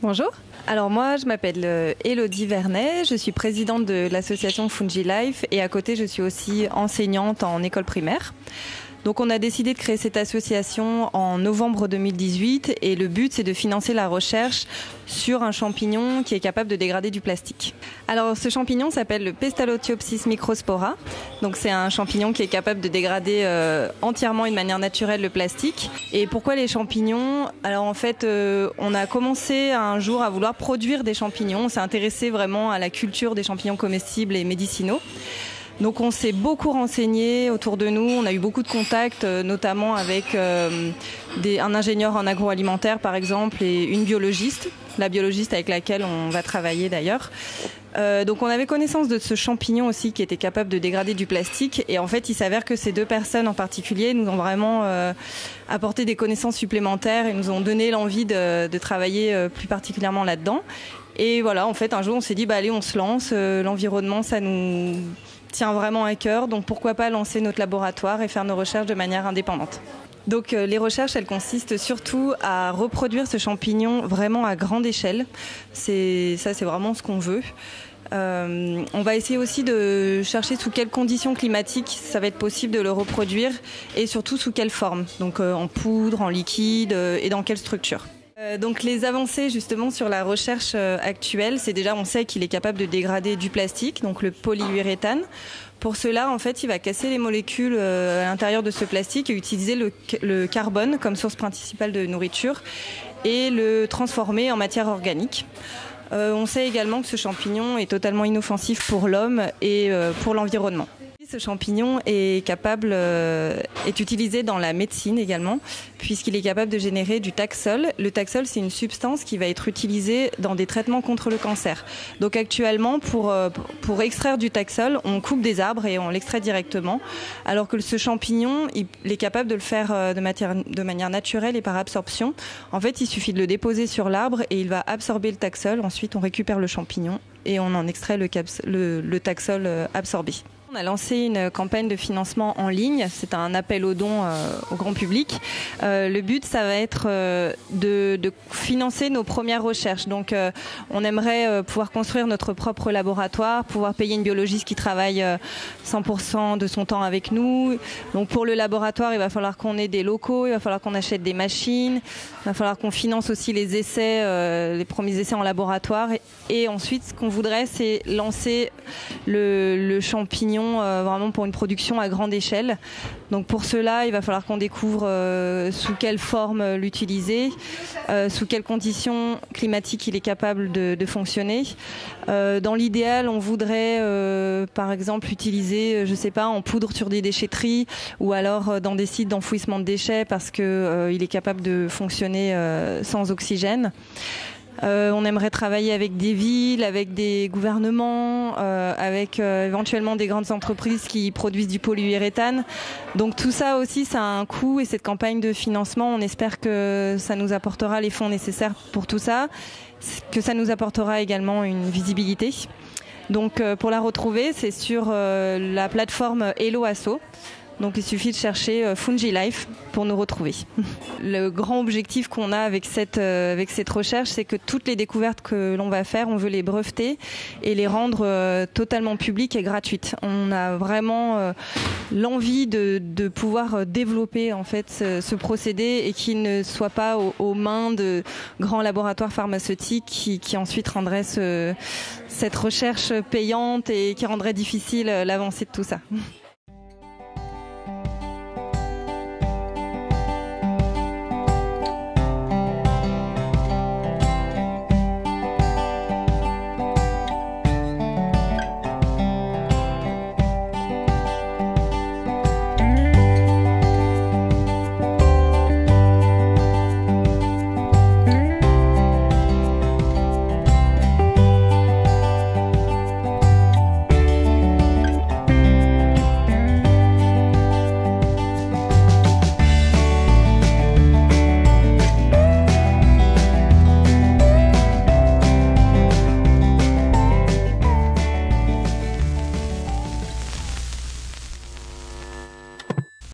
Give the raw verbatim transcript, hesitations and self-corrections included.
Bonjour. Alors moi, je m'appelle Élodie Vernet, je suis présidente de l'association Fungi Life et à côté, je suis aussi enseignante en école primaire. Donc on a décidé de créer cette association en novembre deux mille dix-huit et le but c'est de financer la recherche sur un champignon qui est capable de dégrader du plastique. Alors ce champignon s'appelle le Pestalothiopsis microspora. Donc c'est un champignon qui est capable de dégrader euh, entièrement et de manière naturelle le plastique. Et pourquoi les champignons? Alors en fait euh, on a commencé un jour à vouloir produire des champignons. On s'est intéressé vraiment à la culture des champignons comestibles et médicinaux. Donc on s'est beaucoup renseigné autour de nous, on a eu beaucoup de contacts, notamment avec euh, des, un ingénieur en agroalimentaire par exemple et une biologiste, la biologiste avec laquelle on va travailler d'ailleurs. Euh, donc on avait connaissance de ce champignon aussi qui était capable de dégrader du plastique et en fait il s'avère que ces deux personnes en particulier nous ont vraiment euh, apporté des connaissances supplémentaires et nous ont donné l'envie de, de travailler euh, plus particulièrement là-dedans. Et voilà, en fait un jour on s'est dit bah allez on se lance, euh, l'environnement ça nous tient vraiment à cœur, donc pourquoi pas lancer notre laboratoire et faire nos recherches de manière indépendante. Donc euh, les recherches, elles consistent surtout à reproduire ce champignon vraiment à grande échelle. C'est, ça, c'est vraiment ce qu'on veut. Euh, on va essayer aussi de chercher sous quelles conditions climatiques ça va être possible de le reproduire et surtout sous quelle forme, donc euh, en poudre, en liquide euh, et dans quelle structure. Donc les avancées justement sur la recherche actuelle, c'est déjà on sait qu'il est capable de dégrader du plastique, donc le polyuréthane. Pour cela, en fait, il va casser les molécules à l'intérieur de ce plastique et utiliser le, le carbone comme source principale de nourriture et le transformer en matière organique. Euh, on sait également que ce champignon est totalement inoffensif pour l'homme et euh, pour l'environnement. Ce champignon est capable, euh, est utilisé dans la médecine également, puisqu'il est capable de générer du taxol. Le taxol, c'est une substance qui va être utilisée dans des traitements contre le cancer. Donc actuellement, pour, euh, pour extraire du taxol, on coupe des arbres et on l'extrait directement, alors que ce champignon, il, il est capable de le faire de, matière, de manière naturelle et par absorption. En fait, il suffit de le déposer sur l'arbre et il va absorber le taxol. Ensuite, on récupère le champignon et on en extrait le, caps, le, le taxol absorbé. On a lancé une campagne de financement en ligne, c'est un appel aux dons euh, au grand public. Euh, le but, ça va être euh, de, de financer nos premières recherches. Donc, euh, on aimerait euh, pouvoir construire notre propre laboratoire, pouvoir payer une biologiste qui travaille euh, cent pour cent de son temps avec nous. Donc, pour le laboratoire, il va falloir qu'on ait des locaux, il va falloir qu'on achète des machines, il va falloir qu'on finance aussi les essais, euh, les premiers essais en laboratoire. Et, et ensuite, ce qu'on voudrait, c'est lancer le, le champignon Euh, vraiment pour une production à grande échelle. Donc pour cela, il va falloir qu'on découvre euh, sous quelle forme l'utiliser, euh, sous quelles conditions climatiques il est capable de, de fonctionner. Euh, dans l'idéal, on voudrait euh, par exemple l'utiliser, je sais pas, en poudre sur des déchetteries ou alors euh, dans des sites d'enfouissement de déchets parce que euh, il est capable de fonctionner euh, sans oxygène. Euh, on aimerait travailler avec des villes, avec des gouvernements, euh, avec euh, éventuellement des grandes entreprises qui produisent du polyuréthane. Donc tout ça aussi, ça a un coût et cette campagne de financement, on espère que ça nous apportera les fonds nécessaires pour tout ça, que ça nous apportera également une visibilité. Donc euh, pour la retrouver, c'est sur euh, la plateforme Hello Asso. Donc il suffit de chercher euh, Fungi Life pour nous retrouver. Le grand objectif qu'on a avec cette, euh, avec cette recherche, c'est que toutes les découvertes que l'on va faire, on veut les breveter et les rendre euh, totalement publiques et gratuites. On a vraiment euh, l'envie de, de pouvoir développer en fait ce, ce procédé et qu'il ne soit pas aux, aux mains de grands laboratoires pharmaceutiques qui, qui ensuite rendraient ce, cette recherche payante et qui rendrait difficile l'avancée de tout ça.